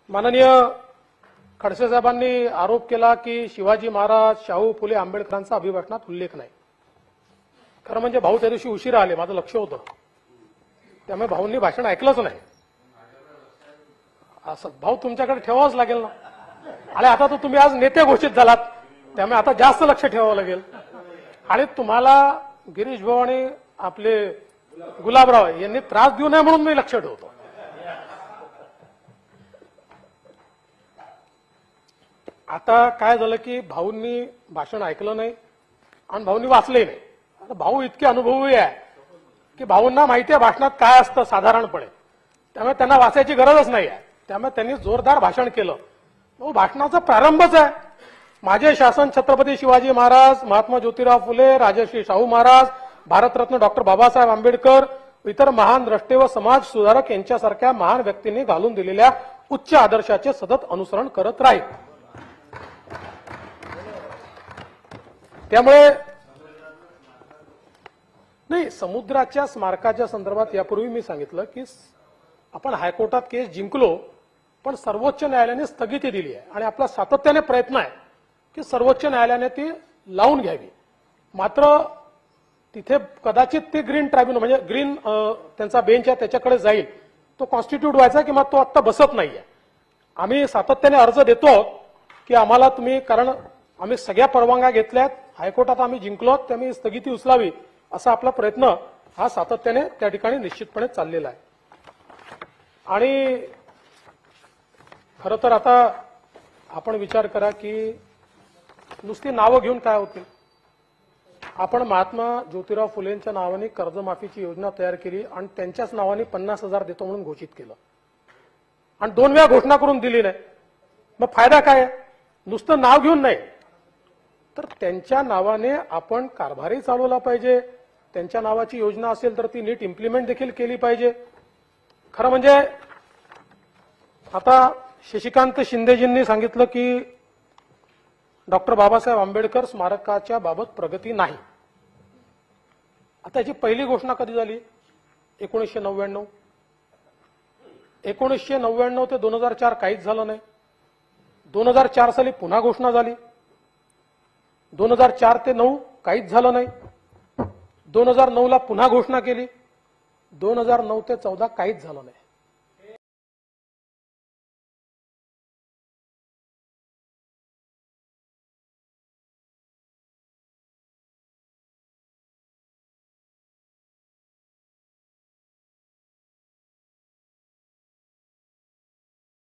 माननीय खडसे साहेबांनी आरोप केला की शिवाजी महाराज, शाहू फुले, आंबेडकरांचा अभिभाषणात उल्लेख नाही. खरं म्हणजे भाऊ त्या दिवशी उशिरा आले, माझं लक्ष होतं, त्यामुळे भाऊंनी भाषण ऐकलंच नाही. असं भाऊ तुमच्याकडे ठेवावंच लागेल ना. आणि आता तर तुम्ही आज नेते घोषित झालात, त्यामुळे आता जास्त लक्ष ठेवावं लागेल. आणि तुम्हाला गिरीश भाऊ आणि आपले गुलाबराव यांनी त्रास देऊ नये म्हणून मी लक्ष ठेवतो. आता काय झालं की भाऊंनी भाषण ऐकलं नाही आणि भाऊंनी वाचलंही नाही. आता भाऊ इतके अनुभवी आहे की भाऊंना माहिती आहे भाषणात काय असतं साधारणपणे, त्यामुळे त्यांना वाचायची गरजच नाही आहे. त्यामुळे त्यांनी जोरदार भाषण केलं. भाषणाचा प्रारंभच आहे, माझे शासन छत्रपती शिवाजी महाराज, महात्मा ज्योतिराव फुले, राजर्षी शाहू महाराज, भारतरत्न डॉक्टर बाबासाहेब आंबेडकर, इतर महान द्रष्टे व समाज सुधारक यांच्यासारख्या महान व्यक्तींनी घालून दिलेल्या उच्च आदर्शाचे सतत अनुसरण करत राहील. त्यामुळे नाही, समुद्राच्या स्मारकाच्या संदर्भात यापूर्वी मी सांगितलं की आपण हायकोर्टात केस जिंकलो, पण सर्वोच्च न्यायालयाने स्थगिती दिली आहे आणि आपला सातत्याने प्रयत्न आहे की सर्वोच्च न्यायालयाने ती लावून घ्यावी. मात्र तिथे कदाचित ते ग्रीन ट्रायब्युनल म्हणजे ग्रीन त्यांचा बेंच आहे त्याच्याकडे जाईल, तो कॉन्स्टिट्यूट व्हायचा किंवा तो आता बसत नाहीये. आम्ही सातत्याने अर्ज देतो की आम्हाला तुम्ही, कारण आम्ही सगळ्या परवानग्या घेतल्यात, हायकोर्टात आम्ही जिंकलो, त्यामुळे स्थगिती उचलावी असा आपला प्रयत्न हा सातत्याने त्या ठिकाणी निश्चितपणे चाललेला आहे. आणि खरं तर आता आपण विचार करा की नुसती नावं घेऊन काय होतील. आपण महात्मा ज्योतिराव फुलेंच्या नावाने कर्जमाफीची योजना तयार केली आणि त्यांच्याच नावाने 50,000 देतो म्हणून घोषित केलं आणि 2 वेळा घोषणा करून दिली नाही. मग फायदा काय? नुसतं नाव घेऊन नाही, तर त्यांच्या नावाने आपण कारभारही चालवला पाहिजे. त्यांच्या नावाची योजना असेल तर ती नीट इम्प्लिमेंट देखील केली पाहिजे. खरं म्हणजे आता शशिकांत शिंदेजींनी सांगितलं की डॉक्टर बाबासाहेब आंबेडकर स्मारकाच्या बाबत प्रगती नाही. आता याची पहिली घोषणा कधी झाली? 1999. 1999 ते 2004 काहीच झालं नाही. 2004 साली पुन्हा घोषणा झाली. 2004 ते 9 काहीच झालं नाही. 2009 ला पुन्हा घोषणा केली. 2009 ते 14 काहीच झालं नाही.